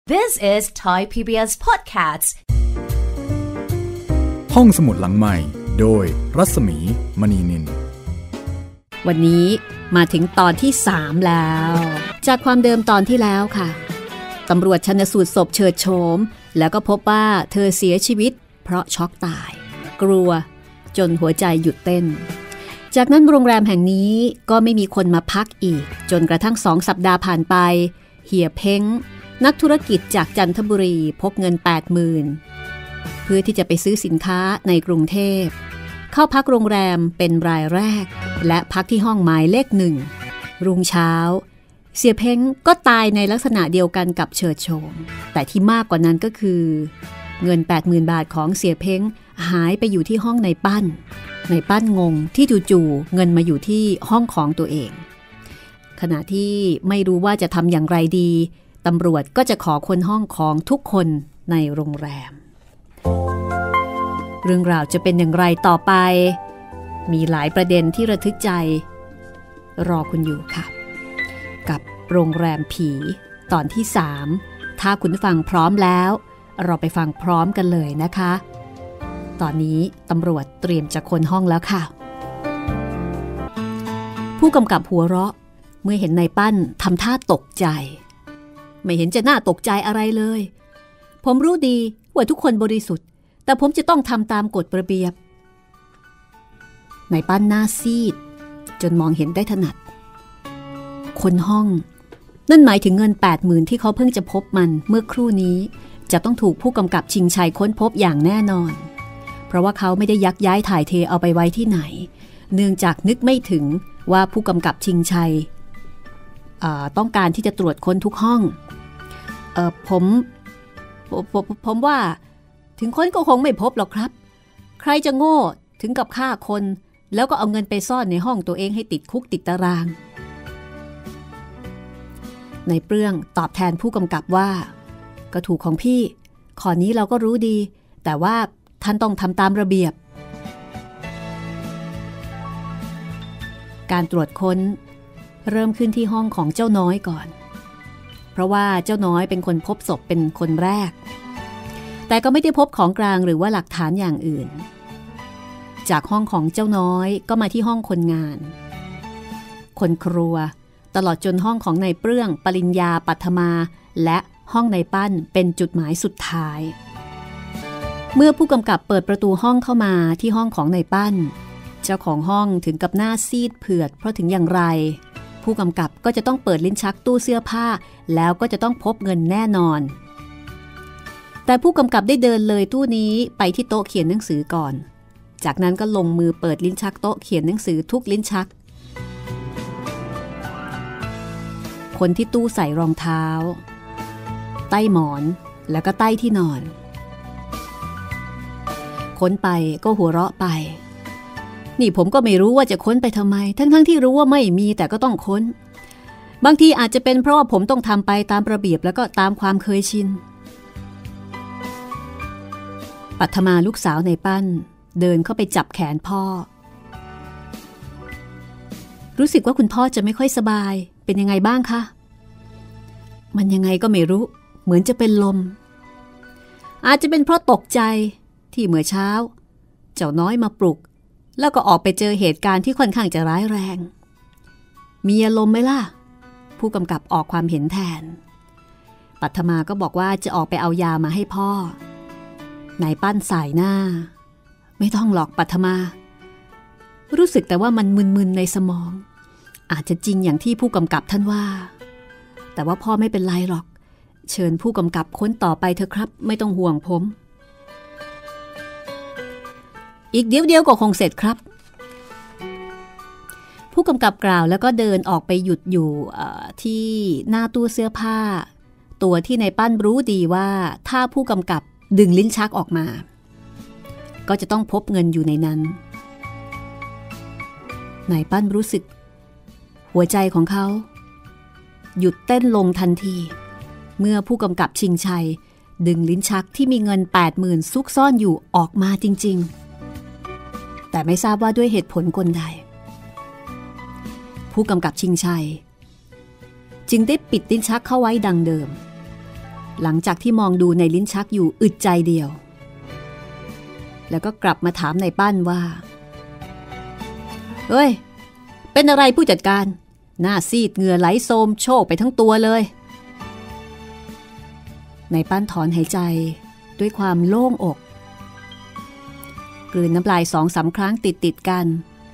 This is Thai PBS Podcast ห้องสมุดหลังใหม่โดยรัศมีมณีนินวันนี้มาถึงตอนที่3แล้วจากความเดิมตอนที่แล้วค่ะตำรวจชันสูตรศพเฉิดโฉมแล้วก็พบว่าเธอเสียชีวิตเพราะช็อกตายกลัวจนหัวใจหยุดเต้นจากนั้นโรงแรมแห่งนี้ก็ไม่มีคนมาพักอีกจนกระทั่ง2 สัปดาห์ผ่านไปเฮียเพ้งนักธุรกิจจากจันทบุรีพกเงิน 80,000 เพื่อที่จะไปซื้อสินค้าในกรุงเทพเข้าพักโรงแรมเป็นรายแรกและพักที่ห้องหมายเลข1รุ่งเช้าเสียเพ้งก็ตายในลักษณะเดียวกันกับเฉิดโฉมแต่ที่มากกว่านั้นก็คือเงิน 80,000 บาทของเสียเพ้งหายไปอยู่ที่ห้องในปั้นงงที่จู่ๆเงินมาอยู่ที่ห้องของตัวเองขณะที่ไม่รู้ว่าจะทำอย่างไรดีตำรวจก็จะขอค้นห้องของทุกคนในโรงแรมเรื่องราวจะเป็นอย่างไรต่อไปมีหลายประเด็นที่ระทึกใจรอคุณอยู่ค่ะกับโรงแรมผีตอนที่3ถ้าคุณฟังพร้อมแล้วเราไปฟังพร้อมกันเลยนะคะตอนนี้ตำรวจเตรียมจะค้นห้องแล้วค่ะผู้กำกับหัวเราะเมื่อเห็นนายปั้นทำท่าตกใจไม่เห็นจะน่าตกใจอะไรเลยผมรู้ดีว่าทุกคนบริสุทธิ์แต่ผมจะต้องทำตามกฎระเบียบนายปั้นหน้าซีดจนมองเห็นได้ถนัดคนห้องนั่นหมายถึงเงิน 80,000 ที่เขาเพิ่งจะพบมันเมื่อครู่นี้จะต้องถูกผู้กำกับชิงชัยค้นพบอย่างแน่นอนเพราะว่าเขาไม่ได้ยักย้ายถ่ายเทเอาไปไว้ที่ไหนเนื่องจากนึกไม่ถึงว่าผู้กำกับชิงชัยต้องการที่จะตรวจค้นทุกห้องผมว่าถึงค้นก็คงไม่พบหรอกครับใครจะโง่ถึงกับฆ่าคนแล้วก็เอาเงินไปซ่อนในห้องตัวเองให้ติดคุกติดตารางนายเปลื้องตอบแทนผู้กำกับว่าก็ถูกของพี่ข้อนี้เราก็รู้ดีแต่ว่าท่านต้องทำตามระเบียบการตรวจค้นเริ่มขึ้นที่ห้องของเจ้าน้อยก่อนเพราะว่าเจ้าน้อยเป็นคนพบศพเป็นคนแรกแต่ก็ไม่ได้พบของกลางหรือว่าหลักฐานอย่างอื่นจากห้องของเจ้าน้อยก็มาที่ห้องคนงานคนครัวตลอดจนห้องของนายเปลื้องปริญญาปัทมาและห้องนายปั้นเป็นจุดหมายสุดท้ายเมื่อผู้กำกับเปิดประตูห้องเข้ามาที่ห้องของนายปั้นเจ้าของห้องถึงกับหน้าซีดเผือดเพราะถึงอย่างไรผู้กำกับก็จะต้องเปิดลิ้นชักตู้เสื้อผ้าแล้วก็จะต้องพบเงินแน่นอนแต่ผู้กำกับได้เดินเลยตู้นี้ไปที่โต๊ะเขียนหนังสือก่อนจากนั้นก็ลงมือเปิดลิ้นชักโต๊ะเขียนหนังสือทุกลิ้นชักคนที่ตู้ใส่รองเท้าใต้หมอนแล้วก็ใต้ที่นอนค้นไปก็หัวเราะไปนี่ผมก็ไม่รู้ว่าจะค้นไปทำไมทั้งที่รู้ว่าไม่มีแต่ก็ต้องค้นบางทีอาจจะเป็นเพราะว่าผมต้องทำไปตามระเบียบแล้วก็ตามความเคยชินปัทมาลูกสาวในปั้นเดินเข้าไปจับแขนพ่อรู้สึกว่าคุณพ่อจะไม่ค่อยสบายเป็นยังไงบ้างคะมันยังไงก็ไม่รู้เหมือนจะเป็นลมอาจจะเป็นเพราะตกใจที่เมื่อเช้าเจ้าน้อยมาปลุกแล้วก็ออกไปเจอเหตุการณ์ที่ค่อนข้างจะร้ายแรงมีอารมณ์ไหมล่ะผู้กำกับออกความเห็นแทนปัทมาก็บอกว่าจะออกไปเอายามาให้พ่อนายปั้นสายหน้าไม่ต้องหรอกปัทมารู้สึกแต่ว่ามันมึนๆในสมองอาจจะจริงอย่างที่ผู้กำกับท่านว่าแต่ว่าพ่อไม่เป็นไรหรอกเชิญผู้กำกับค้นต่อไปเถอะครับไม่ต้องห่วงผมอีกเดี๋ยวก็คงเสร็จครับผู้กำกับกล่าวแล้วก็เดินออกไปหยุดอยู่ที่หน้าตู้เสื้อผ้าตัวที่นายปั้นรู้ดีว่าถ้าผู้กำกับดึงลิ้นชักออกมาก็จะต้องพบเงินอยู่ในนั้นนายปั้นรู้สึกหัวใจของเขาหยุดเต้นลงทันทีเมื่อผู้กำกับชิงชัยดึงลิ้นชักที่มีเงิน 80,000 ซุกซ่อนอยู่ออกมาจริงๆแต่ไม่ทราบว่าด้วยเหตุผลกลใดผู้กำกับชิงชัยจึงได้ปิดลิ้นชักเข้าไว้ดังเดิมหลังจากที่มองดูในลิ้นชักอยู่อึดใจเดียวแล้วก็กลับมาถามนายปั้นว่าเฮ้ยเป็นอะไรผู้จัดการหน้าซีดเหงื่อไหลโซมโชกไปทั้งตัวเลยนายปั้นถอนหายใจด้วยความโล่งอกกลืนน้ำลาย2-3 ครั้งติดกัน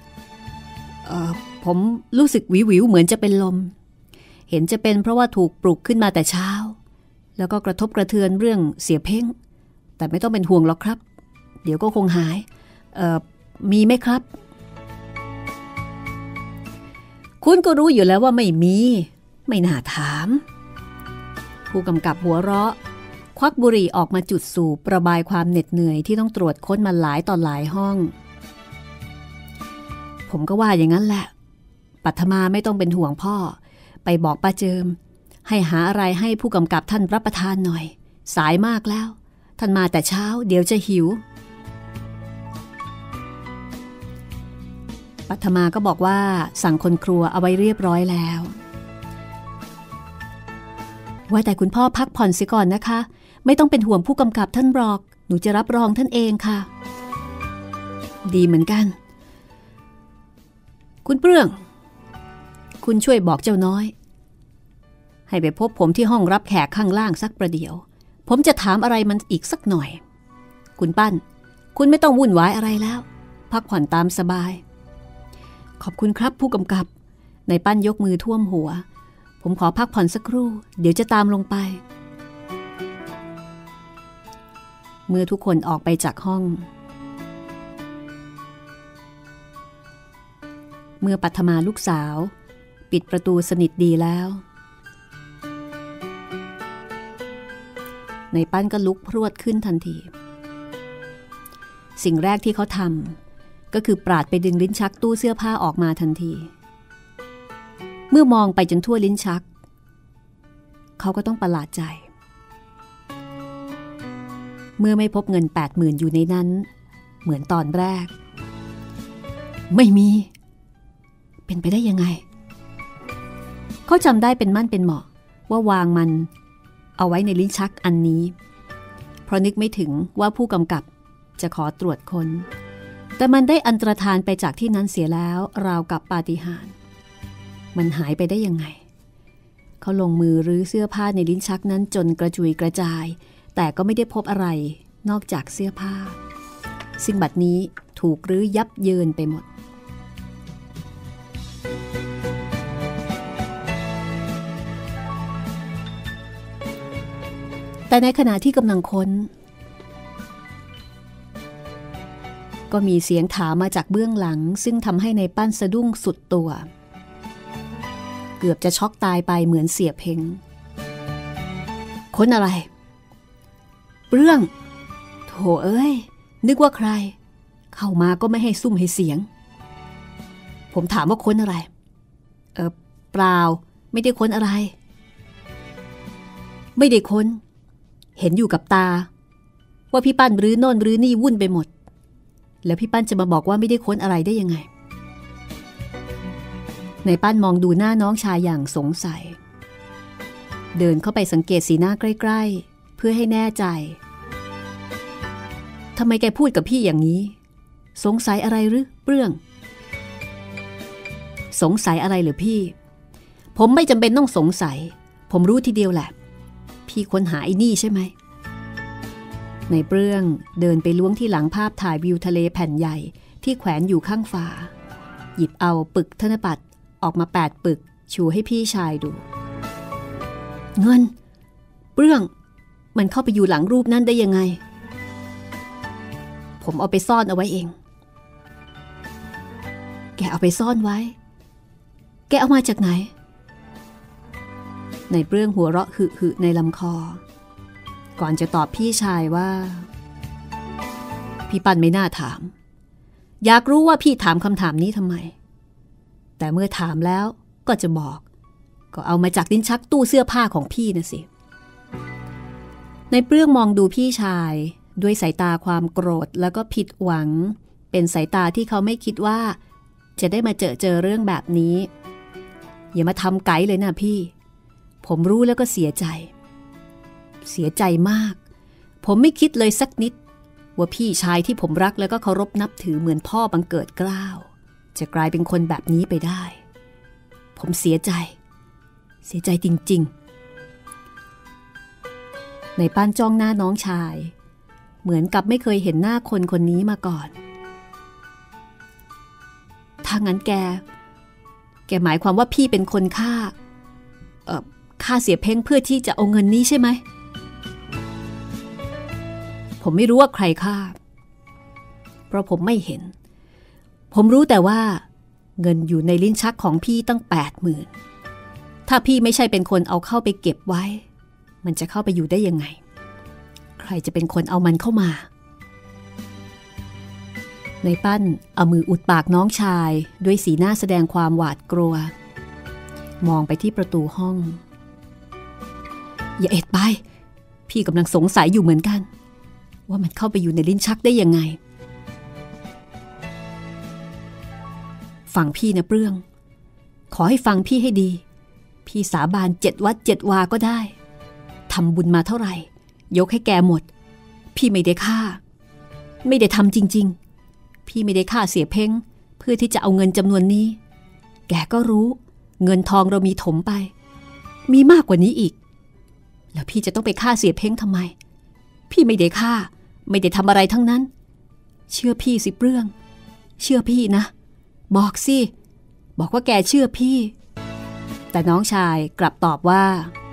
ผมรู้สึกวิวๆเหมือนจะเป็นลมเห็นจะเป็นเพราะว่าถูกปลุกขึ้นมาแต่เช้าแล้วก็กระทบกระเทือนเรื่องเสียเพ่งแต่ไม่ต้องเป็นห่วงหรอกครับเดี๋ยวก็คงหายมีไหมครับคุณก็รู้อยู่แล้วว่าไม่มีไม่น่าถามผู้กำกับหัวเราะควักบุหรี่ออกมาจุดสูบระบายความเหน็ดเหนื่อยที่ต้องตรวจค้นมาหลายต่อหลายห้องผมก็ว่าอย่างนั้นแหละปัทมาไม่ต้องเป็นห่วงพ่อไปบอกป้าเจิมให้หาอะไรให้ผู้กำกับท่านรับประทานหน่อยสายมากแล้วท่านมาแต่เช้าเดี๋ยวจะหิวปัทมาก็บอกว่าสั่งคนครัวเอาไว้เรียบร้อยแล้วว่าแต่คุณพ่อพักผ่อนเสียก่อนนะคะไม่ต้องเป็นห่วงผู้กำกับท่านหรอกหนูจะรับรองท่านเองค่ะดีเหมือนกันคุณเปลื้องคุณช่วยบอกเจ้าน้อยให้ไปพบผมที่ห้องรับแขกข้างล่างสักประเดี๋ยวผมจะถามอะไรมันอีกสักหน่อยคุณปั้นคุณไม่ต้องวุ่นวายอะไรแล้วพักผ่อนตามสบายขอบคุณครับผู้กำกับนายปั้นยกมือท่วมหัวผมขอพักผ่อนสักครู่เดี๋ยวจะตามลงไปเมื่อทุกคนออกไปจากห้องเมื่อปัทมาลูกสาวปิดประตูสนิทดีแล้วนายปั้นก็ลุกพรวดขึ้นทันทีสิ่งแรกที่เขาทำก็คือปราดไปดึงลิ้นชักตู้เสื้อผ้าออกมาทันทีเมื่อมองไปจนทั่วลิ้นชักเขาก็ต้องประหลาดใจเมื่อไม่พบเงิน 80,000 อยู่ในนั้นเหมือนตอนแรกไม่มีเป็นไปได้ยังไงเขาจำได้เป็นมั่นเป็นเหมาะว่าวางมันเอาไว้ในลิ้นชักอันนี้เพราะนึกไม่ถึงว่าผู้กำกับจะขอตรวจค้นแต่มันได้อันตรธานไปจากที่นั้นเสียแล้วราวกับปาฏิหาริย์มันหายไปได้ยังไงเขาลงมือรื้อเสื้อผ้าในลิ้นชักนั้นจนกระจุยกระจายแต่ก็ไม่ได้พบอะไรนอกจากเสื้อผ้าซึ่งบัดนี้ถูกรื้อยับเยินไปหมดแต่ในขณะที่กำลังค้นก็มีเสียงถามมาจากเบื้องหลังซึ่งทำให้ในปั้นสะดุ้งสุดตัวเกือบจะช็อกตายไปเหมือนเสียเพ่งค้นอะไรเรื่องโถเอ้ยนึกว่าใครเข้ามาก็ไม่ให้ซุ่มให้เสียงผมถามว่าค้นอะไรเปล่าไม่ได้ค้นอะไรไม่ได้ค้นเห็นอยู่กับตาว่าพี่ปั้นรื้อโน่นรื้อนี่วุ่นไปหมดแล้วพี่ปั้นจะมาบอกว่าไม่ได้ค้นอะไรได้ยังไงนายปั้นมองดูหน้าน้องชายอย่างสงสัยเดินเข้าไปสังเกตสีหน้าใกล้ๆเพื่อให้แน่ใจทำไมแกพูดกับพี่อย่างนี้สงสัยอะไรหรือเปลื้องสงสัยอะไรหรือพี่ผมไม่จำเป็นต้องสงสัยผมรู้ทีเดียวแหละพี่ค้นหาไอ้นี่ใช่ไหมนายเปลื้องเดินไปล้วงที่หลังภาพถ่ายวิวทะเลแผ่นใหญ่ที่แขวนอยู่ข้างฝาหยิบเอาปึกธนบัตรออกมา8 ปึกชูให้พี่ชายดูเงินเปลื้องมันเข้าไปอยู่หลังรูปนั้นได้ยังไงผมเอาไปซ่อนเอาไว้เองแกเอาไปซ่อนไว้แกเอามาจากไหนนายเปลื้องหัวเราะหึในลำคอก่อนจะตอบพี่ชายว่าพี่ปั้นไม่น่าถามอยากรู้ว่าพี่ถามคำถามนี้ทำไมแต่เมื่อถามแล้วก็จะบอกก็เอามาจากลิ้นชักตู้เสื้อผ้าของพี่นะสินายเปลื้องมองดูพี่ชายด้วยสายตาความโกรธแล้วก็ผิดหวังเป็นสายตาที่เขาไม่คิดว่าจะได้มาเจอเรื่องแบบนี้อย่ามาทำไกด์เลยนะพี่ผมรู้แล้วก็เสียใจเสียใจมากผมไม่คิดเลยสักนิดว่าพี่ชายที่ผมรักแล้วก็เคารพนับถือเหมือนพ่อบังเกิดเกล้าจะกลายเป็นคนแบบนี้ไปได้ผมเสียใจจริงๆในป้านจ้องหน้าน้องชายเหมือนกับไม่เคยเห็นหน้าคนคนนี้มาก่อนถ้างั้นแกหมายความว่าพี่เป็นคนฆ่าเสียเพ้งเพื่อที่จะเอาเงินนี้ใช่ไหมผมไม่รู้ว่าใครฆ่าเพราะผมไม่เห็นผมรู้แต่ว่าเงินอยู่ในลิ้นชักของพี่ตั้ง 80,000 ถ้าพี่ไม่ใช่เป็นคนเอาเข้าไปเก็บไว้มันจะเข้าไปอยู่ได้ยังไงใครจะเป็นคนเอามันเข้ามาในปั้นเอามืออุดปากน้องชายด้วยสีหน้าแสดงความหวาดกลัวมองไปที่ประตูห้องอย่าเอ็ดไปพี่กำลังสงสัยอยู่เหมือนกันว่ามันเข้าไปอยู่ในลิ้นชักได้ยังไงฟังพี่นะเปลื้องขอให้ฟังพี่ให้ดีพี่สาบาน7 วัด 7 วาก็ได้ทำบุญมาเท่าไหร่ยกให้แกหมดพี่ไม่ได้ฆ่าไม่ได้ทำจริงๆพี่ไม่ได้ฆ่าเสียเพ้งเพื่อที่จะเอาเงินจำนวนนี้แกก็รู้เงินทองเรามีถมไปมีมากกว่านี้อีกแล้วพี่จะต้องไปฆ่าเสียเพ้งทำไมพี่ไม่ได้ฆ่าไม่ได้ทำอะไรทั้งนั้นเชื่อพี่สิเปลื้องเชื่อพี่นะบอกสิบอกว่าแกเชื่อพี่แต่น้องชายกลับตอบว่า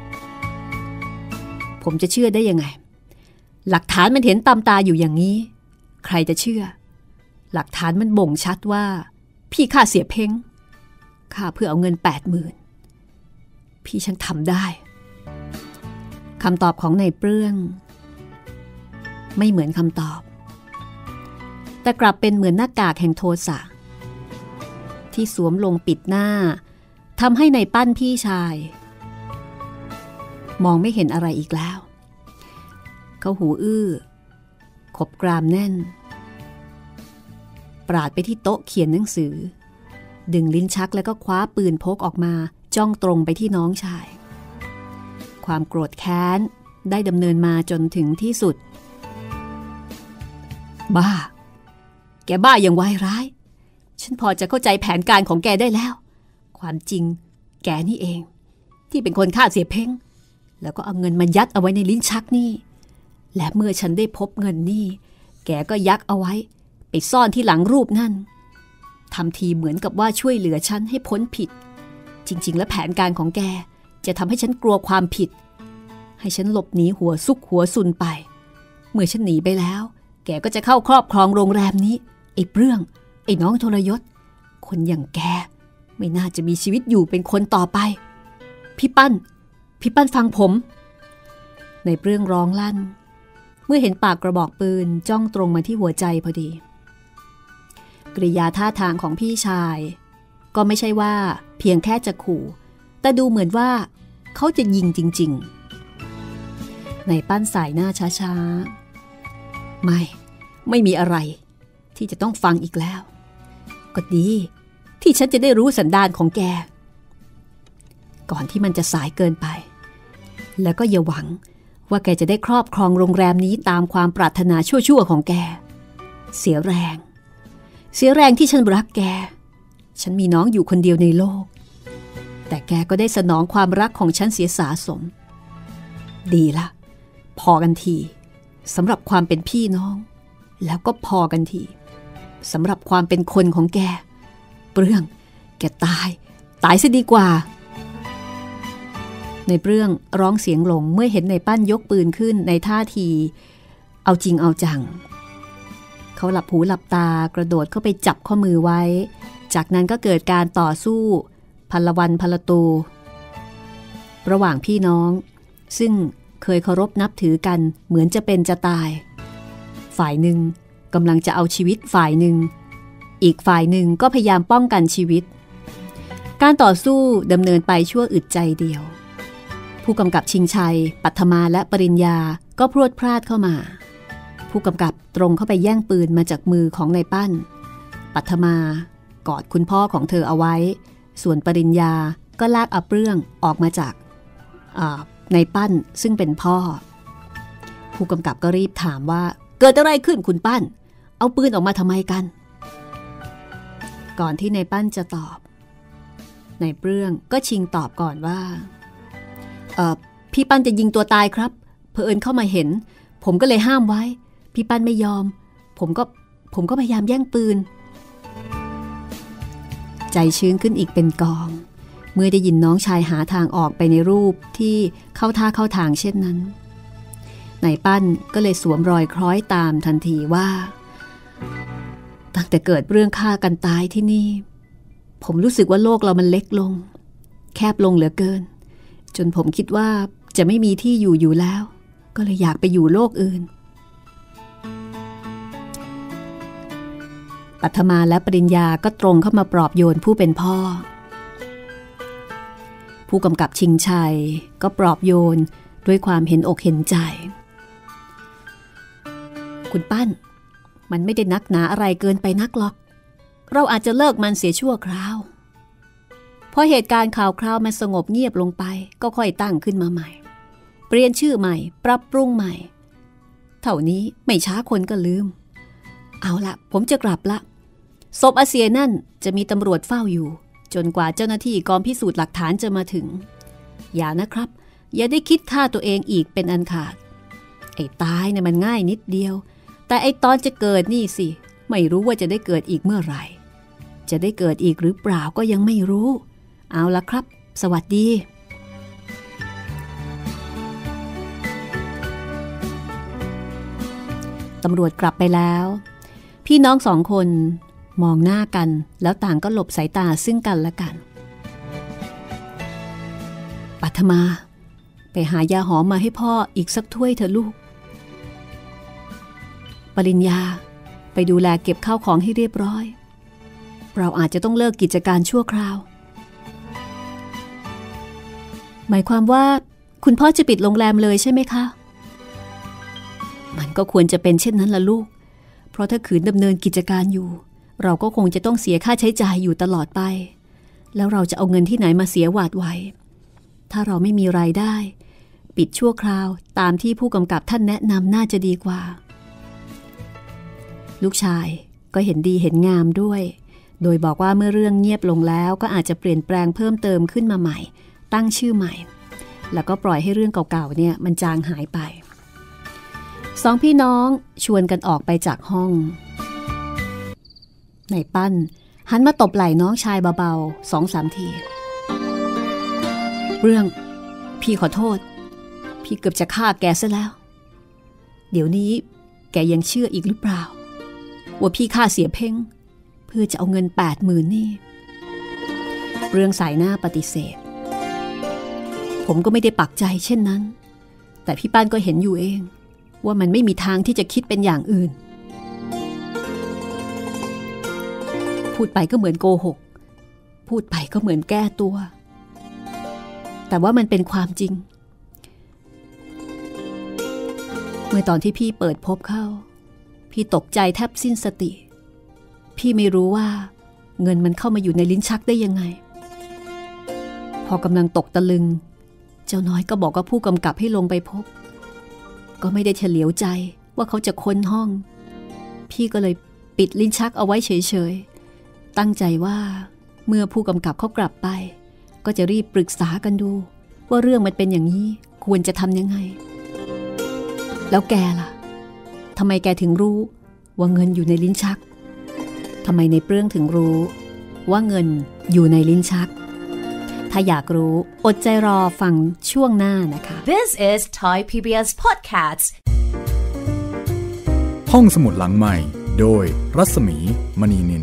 ผมจะเชื่อได้ยังไงหลักฐานมันเห็นตามตาอยู่อย่างนี้ใครจะเชื่อหลักฐานมันบ่งชัดว่าพี่ฆ่าเสียเพ้งฆ่าเพื่อเอาเงิน 80,000 พี่ช่างทำได้คำตอบของนายเปลื้องไม่เหมือนคำตอบแต่กลับเป็นเหมือนหน้ากากแห่งโทสะที่สวมลงปิดหน้าทำให้นายปั้นพี่ชายมองไม่เห็นอะไรอีกแล้วเขาหูอื้อขบกรามแน่นปราดไปที่โต๊ะเขียนหนังสือดึงลิ้นชักแล้วก็คว้าปืนพกออกมาจ้องตรงไปที่น้องชายความโกรธแค้นได้ดำเนินมาจนถึงที่สุดบ้าแกบ้าอย่างวายร้ายฉันพอจะเข้าใจแผนการของแกได้แล้วความจริงแกนี่เองที่เป็นคนฆ่าเสียเพ้งแล้วก็เอาเงินมายัดเอาไว้ในลิ้นชักนี่และเมื่อฉันได้พบเงินนี่แกก็ยักเอาไว้ไปซ่อนที่หลังรูปนั่นทำทีเหมือนกับว่าช่วยเหลือฉันให้พ้นผิดจริงๆแล้วแผนการของแกจะทำให้ฉันกลัวความผิดให้ฉันหลบหนีหัวซุกหัวซุนไปเมื่อฉันหนีไปแล้วแกก็จะเข้าครอบครองโรงแรมนี้ไอ้เปลื้องไอ้น้องทรยศคนอย่างแกไม่น่าจะมีชีวิตอยู่เป็นคนต่อไปพี่ปั้นฟังผมในเปลื้องร้องลั่นเมื่อเห็นปากกระบอกปืนจ้องตรงมาที่หัวใจพอดีกริยาท่าทางของพี่ชายก็ไม่ใช่ว่าเพียงแค่จะขู่แต่ดูเหมือนว่าเขาจะยิงจริงๆในปั้นสายหน้าช้าๆไม่มีอะไรที่จะต้องฟังอีกแล้วก็ดีที่ฉันจะได้รู้สันดานของแกก่อนที่มันจะสายเกินไปแล้วก็อย่าหวังว่าแกจะได้ครอบครองโรงแรมนี้ตามความปรารถนาชั่วๆของแกเสียแรงที่ฉันรักแกฉันมีน้องอยู่คนเดียวในโลกแต่แกก็ได้สนองความรักของฉันเสียสาสมดีละพอกันทีสำหรับความเป็นพี่น้องแล้วก็พอกันทีสำหรับความเป็นคนของแกเปลื้องแกตายซะดีกว่าในเปลื้องร้องเสียงหลงเมื่อเห็นในปั้นยกปืนขึ้นในท่าทีเอาจริงเอาจังเขาหลับหูหลับตากระโดดเข้าไปจับข้อมือไว้จากนั้นก็เกิดการต่อสู้พลวันพลตูระหว่างพี่น้องซึ่งเคยเคารพนับถือกันเหมือนจะเป็นจะตายฝ่ายหนึ่งกำลังจะเอาชีวิตฝ่ายหนึ่งอีกฝ่ายหนึ่งก็พยายามป้องกันชีวิตการต่อสู้ดำเนินไปชั่วอึดใจเดียวผู้กำกับชิงชัยปัทมาและปริญญาก็พรวดพราดเข้ามาผู้กำกับตรงเข้าไปแย่งปืนมาจากมือของนายปั้นปัทมากอดคุณพ่อของเธอเอาไว้ส่วนปริญญาก็ลากเอาเปลื้องออกมาจากนายปั้นซึ่งเป็นพ่อผู้กำกับก็รีบถามว่าเกิดอะไรขึ้นคุณปั้นเอาปืนออกมาทำไมกันก่อนที่นายปั้นจะตอบนายเปลื้องก็ชิงตอบก่อนว่าพี่ปั้นจะยิงตัวตายครับเผอิญเข้ามาเห็นผมก็เลยห้ามไว้พี่ปั้นไม่ยอมผมก็พยายามแย่งปืนใจชื้นขึ้นอีกเป็นกองเมื่อได้ยินน้องชายหาทางออกไปในรูปที่เข้าท่าเข้าทางเช่นนั้นนายปั้นก็เลยสวมรอยคล้อยตามทันทีว่าตั้งแต่เกิดเรื่องฆ่ากันตายที่นี่ผมรู้สึกว่าโลกเรามันเล็กลงแคบลงเหลือเกินจนผมคิดว่าจะไม่มีที่อยู่แล้วก็เลยอยากไปอยู่โลกอื่นปัทมาและปริญญาก็ตรงเข้ามาปลอบโยนผู้เป็นพ่อผู้กำกับชิงชัยก็ปลอบโยนด้วยความเห็นอกเห็นใจคุณปั้นมันไม่ได้นักหนาอะไรเกินไปนักหรอกเราอาจจะเลิกมันเสียชั่วคราวพอเหตุการณ์ข่าวคราวมันสงบเงียบลงไปก็ค่อยตั้งขึ้นมาใหม่เปลี่ยนชื่อใหม่ปรับปรุงใหม่เท่านี้ไม่ช้าคนก็ลืมเอาละผมจะกลับละศพอาเซียนั่นจะมีตำรวจเฝ้าอยู่จนกว่าเจ้าหน้าที่กองพิสูจน์หลักฐานจะมาถึงอย่านะครับอย่าได้คิดฆ่าตัวเองอีกเป็นอันขาดไอ้ตายเนี่ยมันง่ายนิดเดียวแต่ไอ้ตอนจะเกิดนี่สิไม่รู้ว่าจะได้เกิดอีกเมื่อไหร่จะได้เกิดอีกหรือเปล่าก็ยังไม่รู้เอาละครับสวัสดีตำรวจกลับไปแล้วพี่น้องสองคนมองหน้ากันแล้วต่างก็หลบสายตาซึ่งกันและกันปัทมาไปหายาหอมมาให้พ่ออีกสักถ้วยเถอะลูกปริญญาไปดูแลเก็บข้าวของให้เรียบร้อยเราอาจจะต้องเลิกกิจการชั่วคราวหมายความว่าคุณพ่อจะปิดโรงแรมเลยใช่ไหมคะมันก็ควรจะเป็นเช่นนั้นล่ะลูกเพราะถ้าขืนดำเนินกิจการอยู่เราก็คงจะต้องเสียค่าใช้จ่ายอยู่ตลอดไปแล้วเราจะเอาเงินที่ไหนมาเสียหวาดไหวถ้าเราไม่มีรายได้ปิดชั่วคราวตามที่ผู้กำกับท่านแนะนำน่าจะดีกว่าลูกชายก็เห็นดีเห็นงามด้วยโดยบอกว่าเมื่อเรื่องเงียบลงแล้วก็อาจจะเปลี่ยนแปลงเพิ่มเติมขึ้นมาใหม่ตั้งชื่อใหม่แล้วก็ปล่อยให้เรื่องเก่าๆเนี่ยมันจางหายไปสองพี่น้องชวนกันออกไปจากห้องนายปั้นหันมาตบไหล่น้องชายเบาๆ 2-3 ทีเรื่องพี่ขอโทษพี่เกือบจะฆ่าแกซะแล้วเดี๋ยวนี้แกยังเชื่ออีกหรือเปล่าว่าพี่ฆ่าเสียเพ่งเพื่อจะเอาเงิน 80,000 นี่เรื่องสายหน้าปฏิเสธผมก็ไม่ได้ปักใจเช่นนั้นแต่พี่ปั้นก็เห็นอยู่เองว่ามันไม่มีทางที่จะคิดเป็นอย่างอื่นพูดไปก็เหมือนโกหกพูดไปก็เหมือนแก้ตัวแต่ว่ามันเป็นความจริงเมื่อตอนที่พี่เปิดพบเข้าพี่ตกใจแทบสิ้นสติพี่ไม่รู้ว่าเงินมันเข้ามาอยู่ในลิ้นชักได้ยังไงพอกำลังตกตะลึงเจ้าน้อยก็บอกว่าผู้กำกับให้ลงไปพบก็ไม่ได้เฉลียวใจว่าเขาจะค้นห้องพี่ก็เลยปิดลิ้นชักเอาไว้เฉยๆตั้งใจว่าเมื่อผู้กำกับเขากลับไปก็จะรีบปรึกษากันดูว่าเรื่องมันเป็นอย่างนี้ควรจะทำยังไงแล้วแกล่ะทำไมแกถึงรู้ว่าเงินอยู่ในลิ้นชักทำไมในเปลื้องถึงรู้ว่าเงินอยู่ในลิ้นชักถ้าอยากรู้อดใจรอฟังช่วงหน้านะคะ This is Thai PBS Podcast ห้องสมุดหลังใหม่โดยรัศมีมณีนิน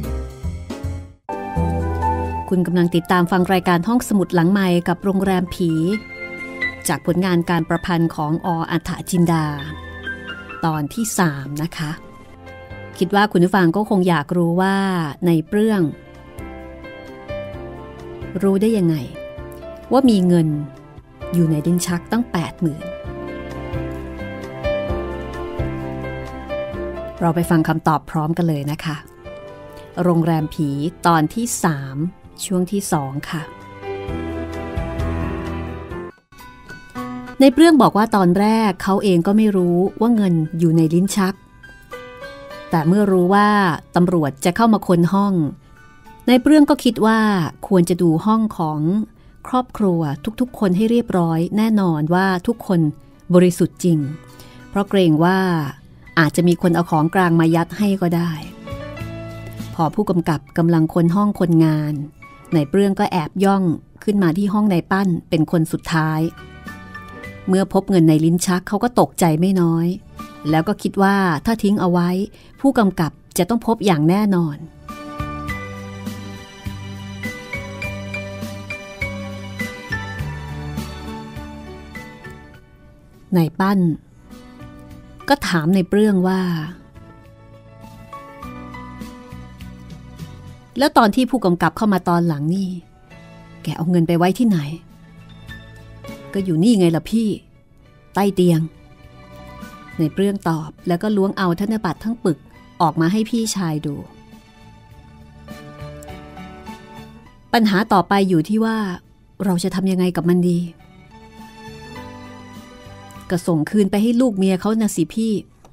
คุณกำลังติดตามฟังรายการห้องสมุดหลังใหม่กับโรงแรมผีจากผลงานการประพันธ์ของอ.อัฏฐจินดาตอนที่3นะคะคิดว่าคุณผู้ฟังก็คงอยากรู้ว่าในเปลื้องรู้ได้ยังไงว่ามีเงินอยู่ในลิ้นชักตั้ง 80,000 เราไปฟังคำตอบพร้อมกันเลยนะคะโรงแรมผีตอนที่3ช่วงที่2ค่ะในเปรื่องบอกว่าตอนแรกเขาเองก็ไม่รู้ว่าเงินอยู่ในลิ้นชักแต่เมื่อรู้ว่าตำรวจจะเข้ามาค้นห้องในเปรื่องก็คิดว่าควรจะดูห้องของครอบครัวทุกๆคนให้เรียบร้อยแน่นอนว่าทุกคนบริสุทธิ์จริงเพราะเกรงว่าอาจจะมีคนเอาของกลางมายัดให้ก็ได้พอผู้กำกับกำลังค้นห้องคนงานในเปรื่องก็แอบย่องขึ้นมาที่ห้องนายปั้นเป็นคนสุดท้ายเมื่อพบเงินในลิ้นชักเขาก็ตกใจไม่น้อยแล้วก็คิดว่าถ้าทิ้งเอาไว้ผู้กำกับจะต้องพบอย่างแน่นอนนายปั้นก็ถามในเปรื่องว่าแล้วตอนที่ผู้กำกับเข้ามาตอนหลังนี่แกเอาเงินไปไว้ที่ไหนก็อยู่นี่ไงล่ะพี่ใต้เตียงในเปรื่องตอบแล้วก็ล้วงเอาธนบัตรทั้งปึกออกมาให้พี่ชายดูปัญหาต่อไปอยู่ที่ว่าเราจะทำยังไงกับมันดีก็ส่งคืนไปให้ลูกเมียเขานะสิพี่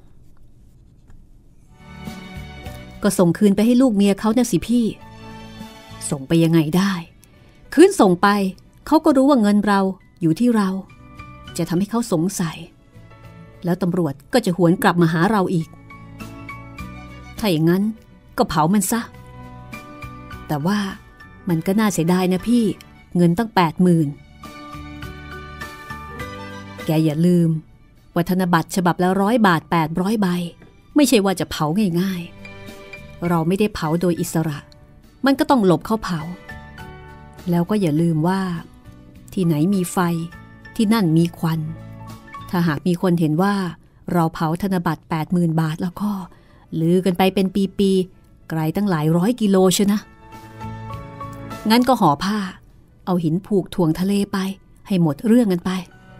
ก็ส่งคืนไปให้ลูกเมียเขานะสิพี่ส่งไปยังไงได้คืนส่งไปเขาก็รู้ว่าเงินเราอยู่ที่เราจะทำให้เขาสงสัยแล้วตำรวจก็จะหวนกลับมาหาเราอีกถ้าอย่างนั้นก็เผามันซะแต่ว่ามันก็น่าเสียดายนะพี่เงินตั้ง 80,000แกอย่าลืมว่าธนบัตรฉบับละ100 บาท800 ใบไม่ใช่ว่าจะเผาง่ายๆเราไม่ได้เผาโดยอิสระมันก็ต้องหลบเข้าเผาแล้วก็อย่าลืมว่าที่ไหนมีไฟที่นั่นมีควันถ้าหากมีคนเห็นว่าเราเผาธนบัตร 80,000 บาทแล้วก็ลือกันไปเป็นปีๆไกลตั้งหลายร้อยกิโลเชียวนะงั้นก็ห่อผ้าเอาหินผูกถ่วงทะเลไปให้หมดเรื่องกันไป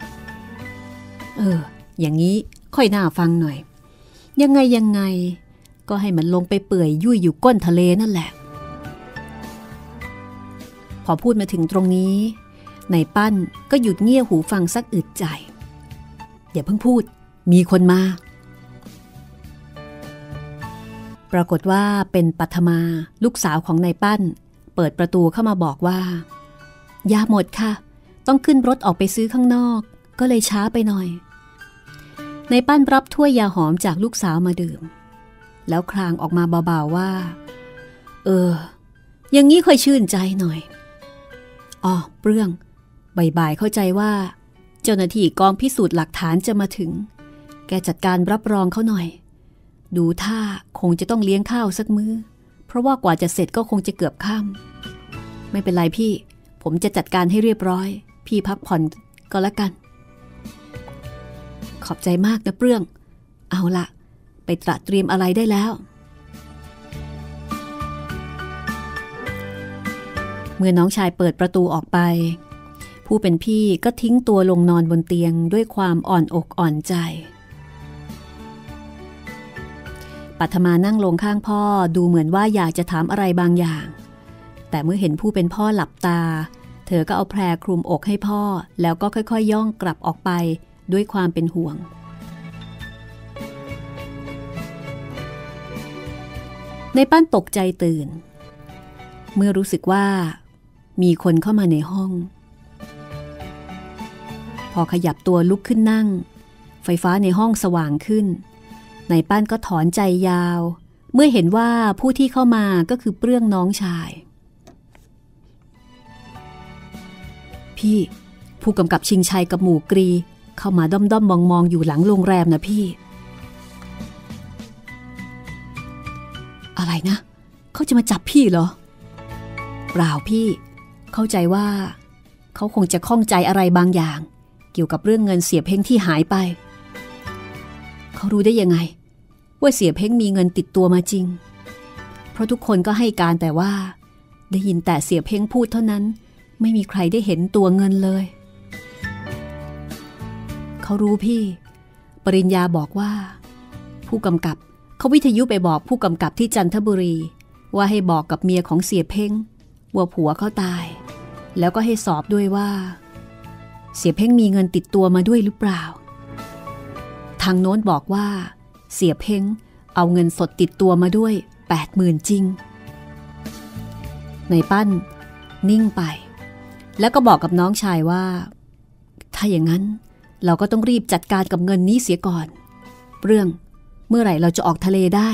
อย่างนี้ค่อยน่าฟังหน่อยยังไงก็ให้มันลงไปเปื่อยยุ่ยอยู่ก้นทะเลนั่นแหละพอพูดมาถึงตรงนี้นายปั้นก็หยุดเงี่ยหูฟังสักอึดใจอย่าเพิ่งพูดมีคนมาปรากฏว่าเป็นปัทมาลูกสาวของนายปั้นเปิดประตูเข้ามาบอกว่ายาหมดค่ะต้องขึ้นรถออกไปซื้อข้างนอกก็เลยช้าไปหน่อยนายปั้นรับถ้วยยาหอมจากลูกสาวมาดื่มแล้วคลางออกมาเบาๆว่าอย่างนี้ค่อยชื่นใจหน่อยเปรื่องบ่ายๆเข้าใจว่าเจ้าหน้าที่กองพิสูจน์หลักฐานจะมาถึงแกจัดการรับรองเขาหน่อยดูท่าคงจะต้องเลี้ยงข้าวสักมื้อเพราะว่ากว่าจะเสร็จก็คงจะเกือบค่ำไม่เป็นไรพี่ผมจะจัดการให้เรียบร้อยพี่พักผ่อนก็แล้วกันขอบใจมากนะเปรื่องเอาล่ะไปตระเตรียมอะไรได้แล้วเมื่อน้องชายเปิดประตูออกไปผู้เป็นพี่ก็ทิ้งตัวลงนอนบนเตียงด้วยความอ่อนอกอ่อนใจปัทมานั่งลงข้างพ่อดูเหมือนว่าอยากจะถามอะไรบางอย่างแต่เมื่อเห็นผู้เป็นพ่อหลับตาเธอก็เอาแพรคลุมอกให้พ่อแล้วก็ค่อยๆย่องกลับออกไปด้วยความเป็นห่วงในปั้นตกใจตื่นเมื่อรู้สึกว่ามีคนเข้ามาในห้องพอขยับตัวลุกขึ้นนั่งไฟฟ้าในห้องสว่างขึ้นในปั้นก็ถอนใจยาวเมื่อเห็นว่าผู้ที่เข้ามาก็คือเปรื่องน้องชายพี่ผู้กำกับชิงชัยกับหมู่กรีเข้ามาด้อมๆมองๆอยู่หลังโรงแรมนะพี่อะไรนะเขาจะมาจับพี่เหรอเปล่าพี่เข้าใจว่าเขาคงจะข้องใจอะไรบางอย่างเกี่ยวกับเรื่องเงินเสียเพ้งที่หายไปเขารู้ได้ยังไงว่าเสียเพ้งมีเงินติดตัวมาจริงเพราะทุกคนก็ให้การแต่ว่าได้ยินแต่เสียเพ้งพูดเท่านั้นไม่มีใครได้เห็นตัวเงินเลยเขารู้พี่ปริญญาบอกว่าผู้กำกับเขาวิทยุไปบอกผู้กำกับที่จันทบุรีว่าให้บอกกับเมียของเสียเพ้งว่าผัวเขาตายแล้วก็ให้สอบด้วยว่าเสียเพ่งมีเงินติดตัวมาด้วยหรือเปล่าทางโน้นบอกว่าเสียเพ่งเอาเงินสดติดตัวมาด้วย 80,000 จริงนายปั้นนิ่งไปแล้วก็บอกกับน้องชายว่าถ้าอย่างนั้นเราก็ต้องรีบจัดการกับเงินนี้เสียก่อนเรื่องเมื่อไหร่เราจะออกทะเลได้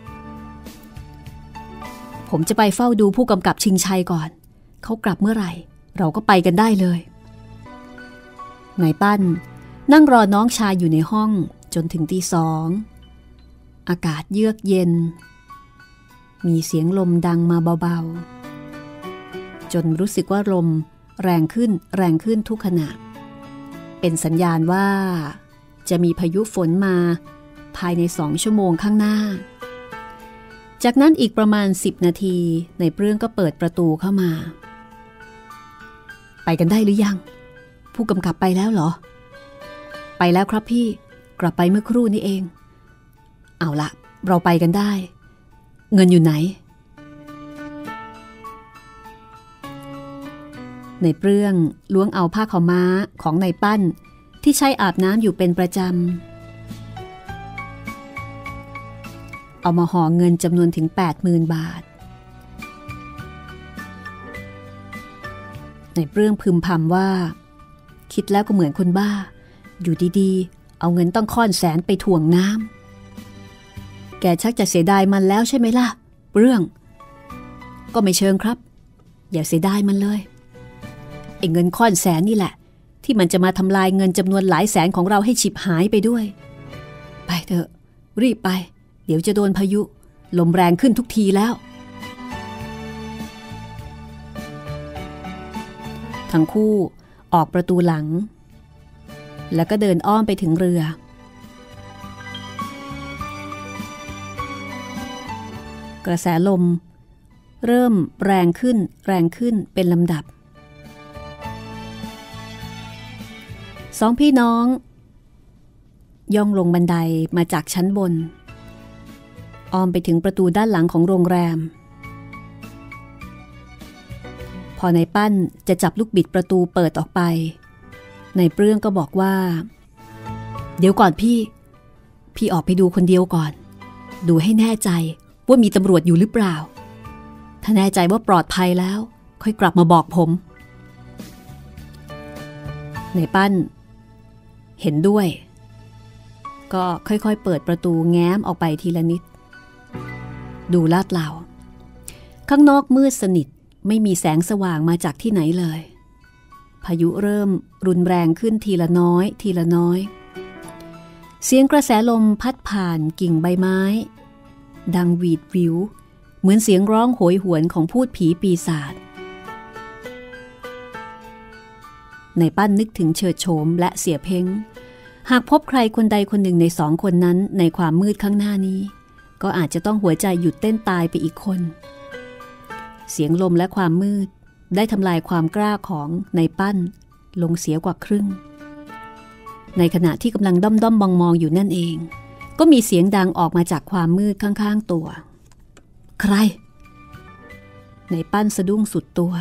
ผมจะไปเฝ้าดูผู้กำกับชิงชัยก่อนเขากลับเมื่อไหร่เราก็ไปกันได้เลยนายปั้นนั่งรอน้องชายอยู่ในห้องจนถึงตี 2อากาศเยือกเย็นมีเสียงลมดังมาเบาๆจนรู้สึกว่าลมแรงขึ้นทุกขณะเป็นสัญญาณว่าจะมีพายุฝนมาภายใน2 ชั่วโมงข้างหน้าจากนั้นอีกประมาณ10 นาทีในเปลื้องก็เปิดประตูเข้ามาไปกันได้หรือยังผู้กำกับไปแล้วเหรอไปแล้วครับพี่กลับไปเมื่อครู่นี้เองเอาละเราไปกันได้เงินอยู่ไหนในเปลื้องล้วงเอาผ้าขาวม้าของนายปั้นที่ใช้อาบน้ำอยู่เป็นประจำเอามาห่อเงินจำนวนถึง 80,000 บาทในเปลื้องพึมพำว่าคิดแล้วก็เหมือนคนบ้าอยู่ดีๆเอาเงินต้องค่อนแสนไปถ่วงน้ำแกชักจะเสียดายมันแล้วใช่ไหมล่ะเปลื้องก็ไม่เชิงครับอย่าเสียดายมันเลยไอ้เงินค่อนแสนนี่แหละที่มันจะมาทำลายเงินจำนวนหลายแสนของเราให้ฉิบหายไปด้วยไปเถอะรีบไปเดี๋ยวจะโดนพายุลมแรงขึ้นทุกทีแล้วทั้งคู่ออกประตูหลังแล้วก็เดินอ้อมไปถึงเรือกระแสลมเริ่มแรงขึ้นเป็นลำดับสองพี่น้องย่องลงบันไดมาจากชั้นบนอ้อมไปถึงประตูด้านหลังของโรงแรมพอนายปั้นจะจับลูกบิดประตูเปิดออกไปนายเปลื้องก็บอกว่าเดี๋ยวก่อนพี่ออกไปดูคนเดียวก่อนดูให้แน่ใจว่ามีตำรวจอยู่หรือเปล่าถ้าแน่ใจว่าปลอดภัยแล้วค่อยกลับมาบอกผมนายปั้นเห็นด้วยก็ค่อยๆเปิดประตูแง้มออกไปทีละนิดดูลาดเหลาข้างนอกมืดสนิทไม่มีแสงสว่างมาจากที่ไหนเลยพายุเริ่มรุนแรงขึ้นทีละน้อยเสียงกระแสลมพัดผ่านกิ่งใบไม้ดังหวีดวิวเหมือนเสียงร้องโหยหวนของพูดผีปีศาจในปั้นนึกถึงเฉิดโฉมและเสียเพ้งหากพบใครคนใดคนหนึ่งใน2 คนนั้นในความมืดข้างหน้านี้ก็อาจจะต้องหัวใจหยุดเต้นตายไปอีกคนเสียงลมและความมืดได้ทำลายความกล้าของในปั้นลงเสียกว่าครึ่งในขณะที่กำลังด้อมมองอยู่นั่นเองก็มีเสียงดังออกมาจากความมืดข้างๆตัวใครในปั้นสะดุ้งสุดตัว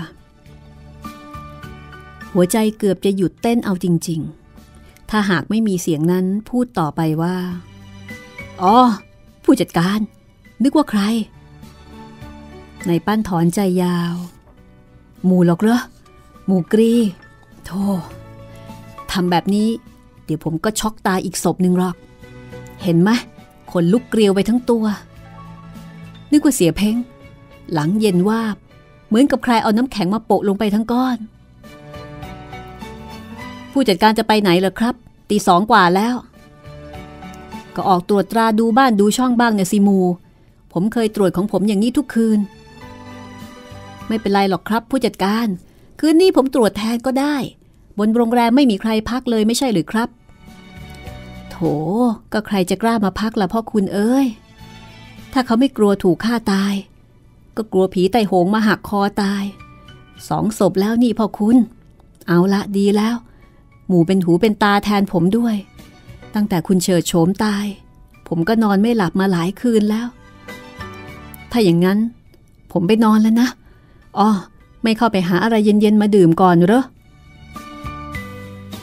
หัวใจเกือบจะหยุดเต้นเอาจริงๆถ้าหากไม่มีเสียงนั้นพูดต่อไปว่าอ๋อผู้จัดการนึกว่าใครในปั้นถอนใจยาวหมู่หรอกเหรอหมู่กรีโธ่ทำแบบนี้เดี๋ยวผมก็ช็อกตายอีกศพหนึ่งหรอกเห็นไหมขนลุกเกลียวไปทั้งตัวนึกว่าเสียเพ้งหลังเย็นวาบเหมือนกับใครเอาน้ำแข็งมาโปะลงไปทั้งก้อนผู้จัดการจะไปไหนเหรอครับตี 2 กว่าแล้วก็ออกตรวจตราดูบ้านดูช่องบ้างเนี่ยสิมูผมเคยตรวจของผมอย่างนี้ทุกคืนไม่เป็นไรหรอกครับผู้จัดการคืนนี้ผมตรวจแทนก็ได้บนโรงแรมไม่มีใครพักเลยไม่ใช่หรือครับโถก็ใครจะกล้ามาพักล่ะพ่อคุณเอ้ยถ้าเขาไม่กลัวถูกฆ่าตายก็กลัวผีไต่โหงมาหักคอตาย2 ศพแล้วนี่พ่อคุณเอาละดีแล้วหมู่เป็นหูเป็นตาแทนผมด้วยตั้งแต่คุณเฉิดโฉมตายผมก็นอนไม่หลับมาหลายคืนแล้วถ้าอย่างนั้นผมไปนอนแล้วนะไม่เข้าไปหาอะไรเย็นๆมาดื่มก่อนเหรอ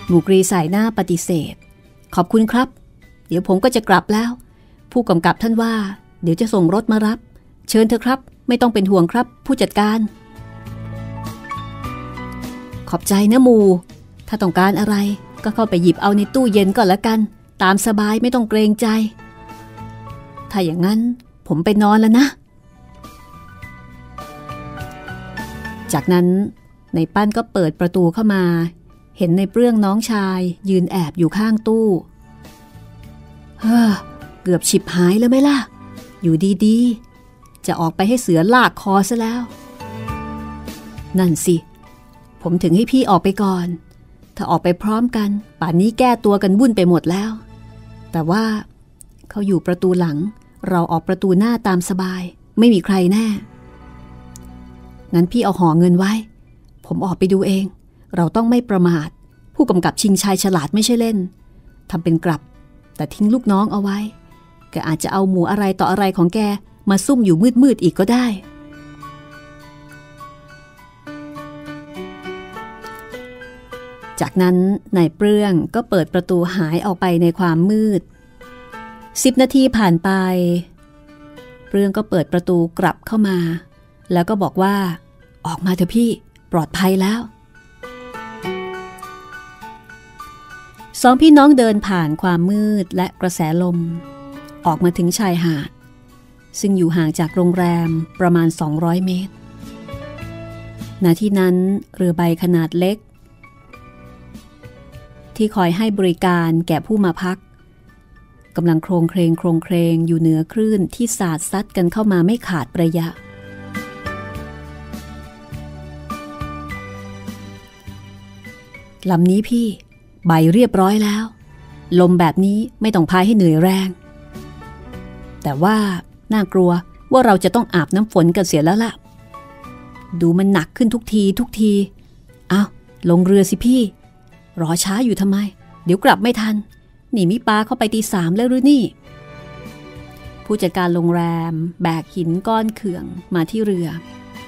หมู่กรีสายหน้าปฏิเสธขอบคุณครับเดี๋ยวผมก็จะกลับแล้วผู้กำกับท่านว่าเดี๋ยวจะส่งรถมารับเชิญเถอะครับไม่ต้องเป็นห่วงครับผู้จัดการขอบใจนะหมู่ถ้าต้องการอะไรก็เข้าไปหยิบเอาในตู้เย็นก็แล้วกันตามสบายไม่ต้องเกรงใจถ้าอย่างนั้นผมไปนอนแล้วนะจากนั้นในปั้นก็เปิดประตูเข้ามาเห็นในเปลื้องน้องชายยืนแอบอยู่ข้างตู้เกือบฉิบหายแล้วไหมล่ะอยู่ดีๆจะออกไปให้เสือลากคอซะแล้วนั่นสิผมถึงให้พี่ออกไปก่อนถ้าออกไปพร้อมกันป่านนี้แก้ตัวกันวุ่นไปหมดแล้วแต่ว่าเขาอยู่ประตูหลังเราออกประตูหน้าตามสบายไม่มีใครแน่งั้นพี่เอาห่อเงินไว้ผมออกไปดูเองเราต้องไม่ประมาทผู้กำกับชิงชายฉลาดไม่ใช่เล่นทำเป็นกลับแต่ทิ้งลูกน้องเอาไว้แกอาจจะเอาหมูอะไรต่ออะไรของแกมาซุ่มอยู่มืดๆอีกก็ได้จากนั้นนายเปลื้องก็เปิดประตูหายออกไปในความมืด10 นาทีผ่านไปเปลื้องก็เปิดประตูกลับเข้ามาแล้วก็บอกว่าออกมาเถอะพี่ปลอดภัยแล้วสองพี่น้องเดินผ่านความมืดและกระแสลมออกมาถึงชายหาดซึ่งอยู่ห่างจากโรงแรมประมาณ200 เมตรณที่นั้นเรือใบขนาดเล็กที่คอยให้บริการแก่ผู้มาพักกำลังโครงเครงอยู่เหนือคลื่นที่สาดซัดกันเข้ามาไม่ขาดระยะลำนี้พี่ใบเรียบร้อยแล้วลมแบบนี้ไม่ต้องพายให้เหนื่อยแรงแต่ว่าน่ากลัวว่าเราจะต้องอาบน้ำฝนกันเสียแล้วล่ะดูมันหนักขึ้นทุกทีอ้าวลงเรือสิพี่รอช้าอยู่ทำไมเดี๋ยวกลับไม่ทันนี่มิปาเข้าไปตี 3แล้วหรือนี่ผู้จัดการโรงแรมแบกหินก้อนเขื่องมาที่เรือ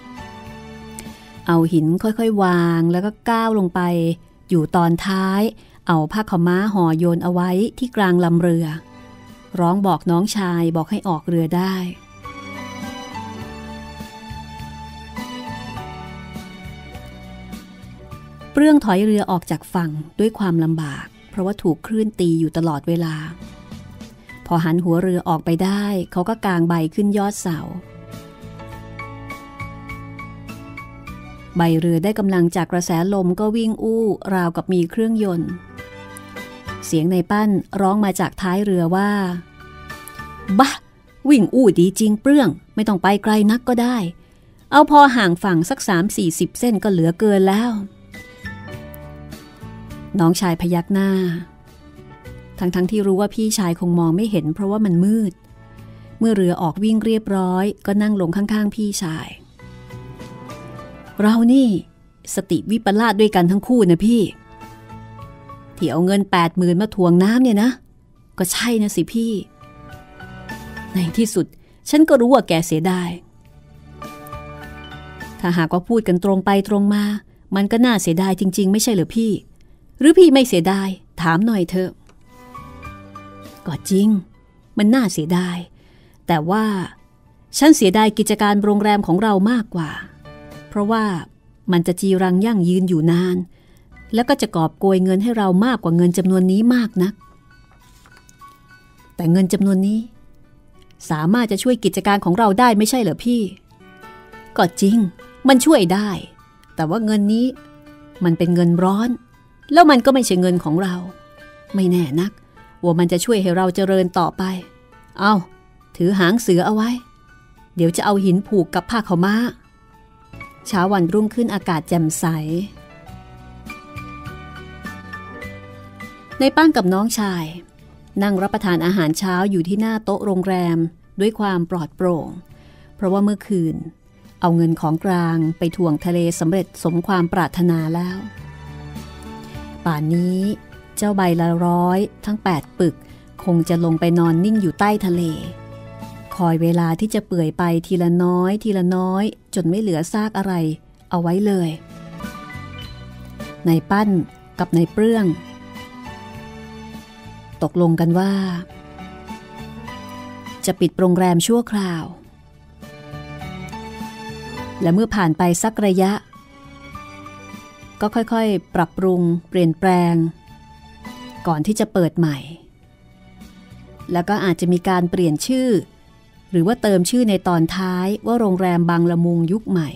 เอาหินค่อยๆวางแล้วก็ก้าวลงไปอยู่ตอนท้ายเอาผ้าขาวม้าห่อโยนเอาไว้ที่กลางลำเรือร้องบอกน้องชายบอกให้ออกเรือได้เปลื้องถอยเรือออกจากฝั่งด้วยความลำบากเพราะว่าถูกคลื่นตีอยู่ตลอดเวลาพอหันหัวเรือออกไปได้เขาก็กางใบขึ้นยอดเสาใบเรือได้กำลังจากกระแสลมก็วิ่งอู้ราวกับมีเครื่องยนต์เสียงในปั้นร้องมาจากท้ายเรือว่าบ้าวิ่งอู้ดีจริงเปลื้องไม่ต้องไปไกลนักก็ได้เอาพอห่างฝั่งสัก 30-40 เส้นก็เหลือเกินแล้วน้องชายพยักหน้าทั้งที่รู้ว่าพี่ชายคงมองไม่เห็นเพราะว่ามันมืดเมื่อเรือออกวิ่งเรียบร้อยก็นั่งลงข้างๆพี่ชายเรานี่สติวิปลาสด้วยกันทั้งคู่นะพี่ที่เอาเงิน 80,000 มาทวงน้ำเนี่ยนะก็ใช่นะสิพี่ในที่สุดฉันก็รู้ว่าแกเสียดายถ้าหากว่าพูดกันตรงไปตรงมามันก็น่าเสียดายจริงๆไม่ใช่เหรอพี่หรือพี่ไม่เสียดายถามหน่อยเถอะก็จริงมันน่าเสียดายแต่ว่าฉันเสียดายกิจการโรงแรมของเรามากกว่าเพราะว่ามันจะจีรังยั่งยืนอยู่นานแล้วก็จะกอบโกยเงินให้เรามากกว่าเงินจำนวนนี้มากนักแต่เงินจำนวนนี้สามารถจะช่วยกิจการของเราได้ไม่ใช่เหรอพี่ก็จริงมันช่วยได้แต่ว่าเงินนี้มันเป็นเงินร้อนแล้วมันก็ไม่ใช่เงินของเราไม่แน่นักว่ามันจะช่วยให้เราเจริญต่อไปเอาถือหางเสือเอาไว้เดี๋ยวจะเอาหินผูกกับผ้าขาวม้าเช้าวันรุ่งขึ้นอากาศแจ่มใสในป้านกับน้องชายนั่งรับประทานอาหารเช้าอยู่ที่หน้าโต๊ะโรงแรมด้วยความปลอดโปร่งเพราะว่าเมื่อคืนเอาเงินของกลางไปถ่วงทะเลสำเร็จสมความปรารถนาแล้วป่านนี้เจ้าใบละ100ทั้ง8 ปึกคงจะลงไปนอนนิ่งอยู่ใต้ทะเลคอยเวลาที่จะเปื่อยไปทีละน้อยจนไม่เหลือซากอะไรเอาไว้เลยนายปั้นกับนายเปลื้องตกลงกันว่าจะปิดโรงแรมชั่วคราวและเมื่อผ่านไปสักระยะก็ค่อยๆปรับปรุงเปลี่ยนแปลงก่อนที่จะเปิดใหม่แล้วก็อาจจะมีการเปลี่ยนชื่อหรือว่าเติมชื่อในตอนท้ายว่าโรงแรมบางละมุงยุคใหม่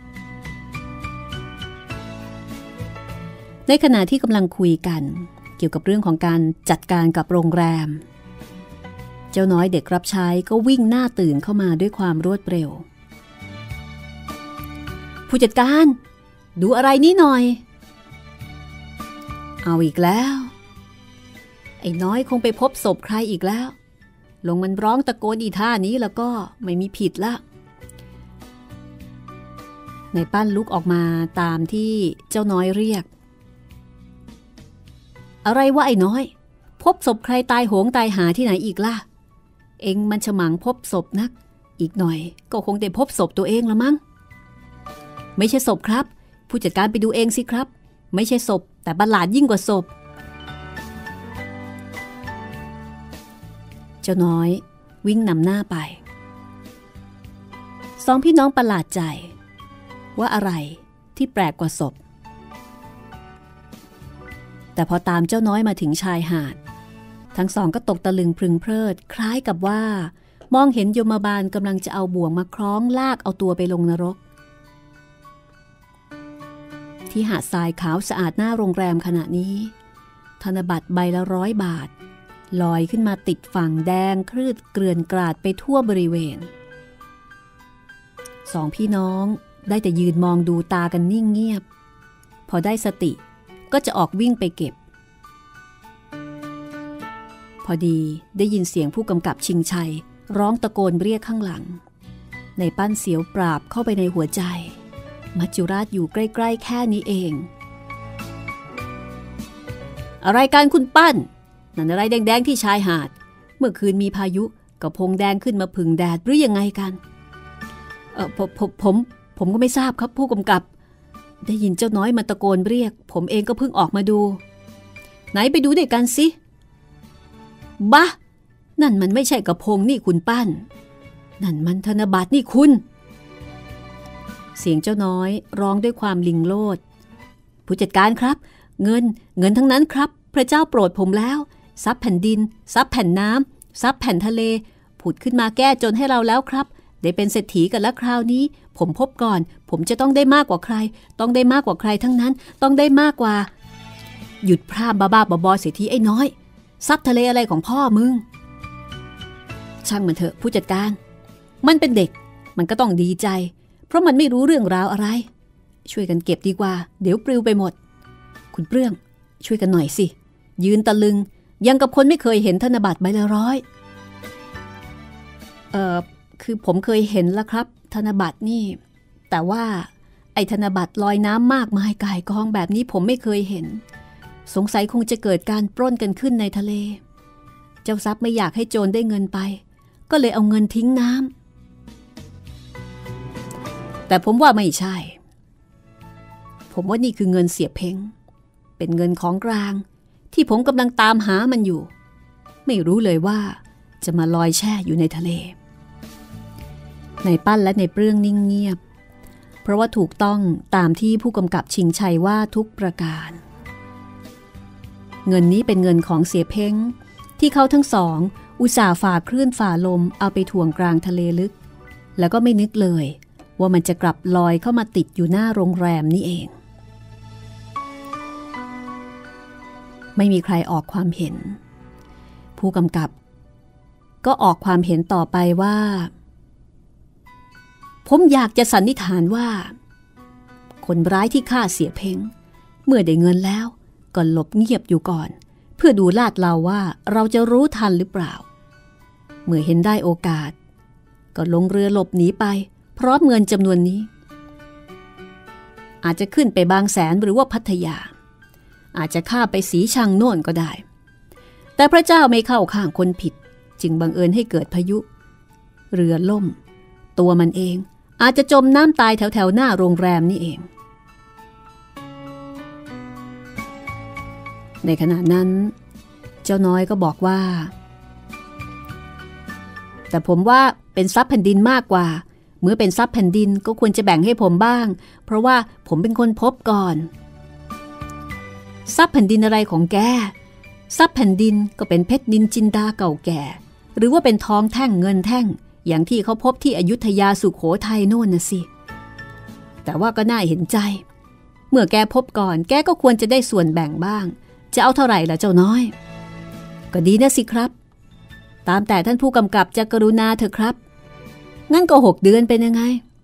ในขณะที่กำลังคุยกันเกี่ยวกับเรื่องของการจัดการกับโรงแรมเจ้าน้อยเด็กรับใช้ก็วิ่งหน้าตื่นเข้ามาด้วยความรวดเร็วผู้จัดการดูอะไรนี่หน่อยเอาอีกแล้วไอ้น้อยคงไปพบศพใครอีกแล้วลงมันร้องตะโกนอีท่านี้แล้วก็ไม่มีผิดละในปั้นลุกออกมาตามที่เจ้าน้อยเรียกอะไรวะไอ้น้อยพบศพใครตายโหงตายหาที่ไหนอีกล่ะเอ็งมันฉมังพบศพนักอีกหน่อยก็คงได้พบศพตัวเองละมั้งไม่ใช่ศพครับผู้จัดการไปดูเองสิครับไม่ใช่ศพแต่ประหลาดยิ่งกว่าศพเจ้าน้อยวิ่งนำหน้าไปสองพี่น้องประหลาดใจว่าอะไรที่แปลกกว่าศพแต่พอตามเจ้าน้อยมาถึงชายหาดทั้งสองก็ตกตะลึงพรึงเพลิดคล้ายกับว่ามองเห็นยมบาลกำลังจะเอาบ่วงมาคล้องลากเอาตัวไปลงนรกที่หาดทรายขาวสะอาดหน้าโรงแรมขณะนี้ธนบัตรใบละ100 บาทลอยขึ้นมาติดฝั่งแดงคลืดเกลื่อนกราดไปทั่วบริเวณสองพี่น้องได้แต่ยืนมองดูตากันนิ่งเงียบพอได้สติก็จะออกวิ่งไปเก็บพอดีได้ยินเสียงผู้กำกับชิงชัยร้องตะโกนเรียกข้างหลังในปั้นเสียวปราบเข้าไปในหัวใจมัจจุราชอยู่ใกล้ๆแค่นี้เองอะไรกันคุณปั้นนั่นอะไรแดงๆที่ชายหาดเมื่อคืนมีพายุกระพงแดงขึ้นมาผึ่งแดดหรือยังไงกันผมก็ไม่ทราบครับผู้กำกับได้ยินเจ้าน้อยมันตะโกนเรียกผมเองก็เพิ่งออกมาดูไหนไปดูด้วยกันสิบ้านั่นมันไม่ใช่กระพงนี่คุณปั้นนั่นมันธนบัตรนี่คุณเสียงเจ้าน้อยร้องด้วยความลิงโลดผู้จัดการครับเงินทั้งนั้นครับพระเจ้าโปรดผมแล้วทรัพย์แผ่นดินทรัพย์แผ่นน้ำทรัพย์แผ่นทะเลผุดขึ้นมาแก้จนให้เราแล้วครับได้เป็นเศรษฐีกันแล้วคราวนี้ผมพบก่อนผมจะต้องได้มากกว่าใครต้องได้มากกว่าใครทั้งนั้นต้องได้มากกว่าหยุดพร่ำบ้าๆบอๆเสียทีไอ้น้อยทรัพย์ทะเลอะไรของพ่อมึงช่างมันเถอะผู้จัดการมันเป็นเด็กมันก็ต้องดีใจเพราะมันไม่รู้เรื่องราวอะไรช่วยกันเก็บดีกว่าเดี๋ยวปลิวไปหมดคุณเปลื้องช่วยกันหน่อยสิยืนตะลึงยังกับคนไม่เคยเห็นธนบัตรใบละ100คือผมเคยเห็นแล้วครับธนบัตรนี่แต่ว่าไอ้ธนบัตรลอยน้ำมากมายก่ายกองแบบนี้ผมไม่เคยเห็นสงสัยคงจะเกิดการปล้นกันขึ้นในทะเลเจ้าทรัพย์ไม่อยากให้โจรได้เงินไปก็เลยเอาเงินทิ้งน้ำแต่ผมว่าไม่ใช่ผมว่านี่คือเงินเสียเพ้งเป็นเงินของกลางที่ผมกำลังตามหามันอยู่ไม่รู้เลยว่าจะมาลอยแช่อยู่ในทะเลในปั้นและในเปลื้องนิ่งเงียบเพราะว่าถูกต้องตามที่ผู้กำกับชิงชัยว่าทุกประการเงินนี้เป็นเงินของเสียเพ้งที่เขาทั้งสองอุตส่าห์ฝ่าคลื่นฝ่าลมเอาไปถ่วงกลางทะเลลึกแล้วก็ไม่นึกเลยว่ามันจะกลับลอยเข้ามาติดอยู่หน้าโรงแรมนี่เองไม่มีใครออกความเห็นผู้กำกับก็ออกความเห็นต่อไปว่าผมอยากจะสันนิษฐานว่าคนร้ายที่ฆ่าเสียเพ้งเมื่อได้เงินแล้วก็หลบเงียบอยู่ก่อนเพื่อดูลาดเราว่าเราจะรู้ทันหรือเปล่าเมื่อเห็นได้โอกาสก็ลงเรือหลบหนีไปพร้อมเงินจำนวนนี้อาจจะขึ้นไปบางแสนหรือว่าพัทยาอาจจะข้าไปสีชังโน่นก็ได้แต่พระเจ้าไม่เข้าข้างคนผิดจึงบังเอิญให้เกิดพายุเรือล่มตัวมันเองอาจจะจมน้ำตายแถวๆหน้าโรงแรมนี่เองในขณะนั้นเจ้าน้อยก็บอกว่าแต่ผมว่าเป็นทรัพย์แผ่นดินมากกว่าเมื่อเป็นทรัพย์แผ่นดินก็ควรจะแบ่งให้ผมบ้างเพราะว่าผมเป็นคนพบก่อนทรัพย์แผ่นดินอะไรของแกทรัพย์แผ่นดินก็เป็นเพชรนินจินดาเก่าแก่หรือว่าเป็นทองแท่งเงินแท่งอย่างที่เขาพบที่อยุธยาสุโขทัยโน่นน่ะสิแต่ว่าก็น่าเห็นใจเมื่อแกพบก่อนแกก็ควรจะได้ส่วนแบ่งบ้างจะเอาเท่าไหร่ล่ะเจ้าน้อยก็ดีนะสิครับตามแต่ท่านผู้กำกับจะกรุณาเถอะครับงั้นก็6 เดือนเป็นยังไง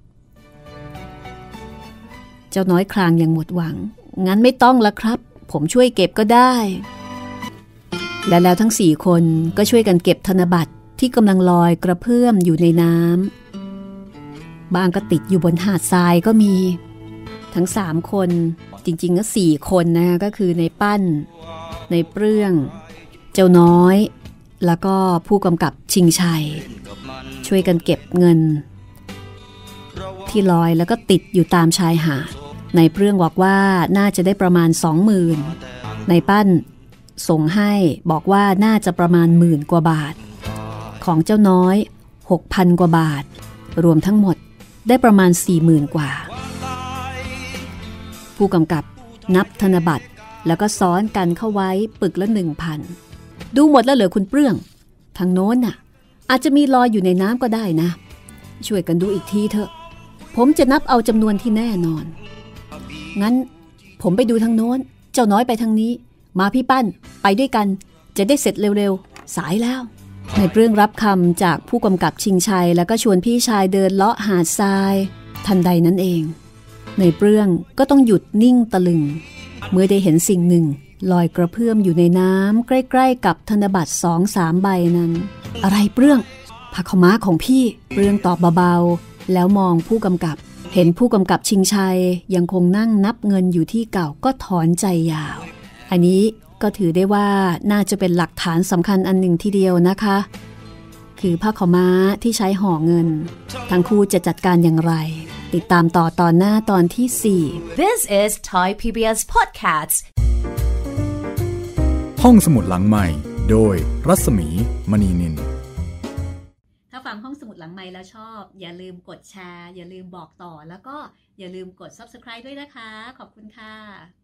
เจ้าน้อยคลางอย่างหมดหวังงั้นไม่ต้องละครับผมช่วยเก็บก็ได้และแล้วทั้ง4 คนก็ช่วยกันเก็บธนบัตรที่กำลังลอยกระเพื่อมอยู่ในน้ำบางก็ติดอยู่บนหาดทรายก็มีทั้ง3 คนจริงๆก็4 คนนะก็คือในปั้นในเปรื้องเจ้าน้อยแล้วก็ผู้กำกับชิงชัยช่วยกันเก็บเงินที่ลอยแล้วก็ติดอยู่ตามชายหาดในเปรื้องบอกว่าน่าจะได้ประมาณ 20,000ในปั้นส่งให้บอกว่าน่าจะประมาณ10,000 กว่าบาทของเจ้าน้อย 6,000 กว่าบาทรวมทั้งหมดได้ประมาณ 40,000 กว่าผู้กำกับนับธนบัตรแล้วก็ซ้อนกันเข้าไว้ปึกละ 1,000 ดูหมดแล้วเหรอคุณเปรื้องทางโน้นน่ะอาจจะมีลอยอยู่ในน้ำก็ได้นะช่วยกันดูอีกทีเถอะผมจะนับเอาจำนวนที่แน่นอนงั้นผมไปดูทางโน้นเจ้าน้อยไปทางนี้มาพี่ปั้นไปด้วยกันจะได้เสร็จเร็วๆสายแล้วในเปรื้องรับคำจากผู้กำกับชิงชัยแล้วก็ชวนพี่ชายเดินเลาะหาดทรายทันใดนั้นเองในเปรื้องก็ต้องหยุดนิ่งตะลึงเมื่อได้เห็นสิ่งหนึ่งลอยกระเพื่อมอยู่ในน้ำใกล้ๆกับธนบัตร 2-3 ใบนั้นอะไรเปรื้องผ้าขาวม้าของพี่เปรื้องตอบเบาๆแล้วมองผู้กำกับเห็นผู้กำกับชิงชัยยังคงนั่งนับเงินอยู่ที่เก่าก็ถอนใจยาวอันนี้ก็ถือได้ว่าน่าจะเป็นหลักฐานสำคัญอันหนึ่งทีเดียวนะคะคือผ้าขาวม้าที่ใช้ห่อเงินทั้งคู่จะจัดการอย่างไรติดตามต่อตอนหน้าตอนที่ 4 This is Thai PBS Podcast ห้องสมุดหลังใหม่โดยรัศมีมณีนินถ้าฟังห้องสมุดหลังใหม่แล้วชอบอย่าลืมกดแชร์อย่าลืมบอกต่อแล้วก็อย่าลืมกด Subscribe ด้วยนะคะขอบคุณค่ะ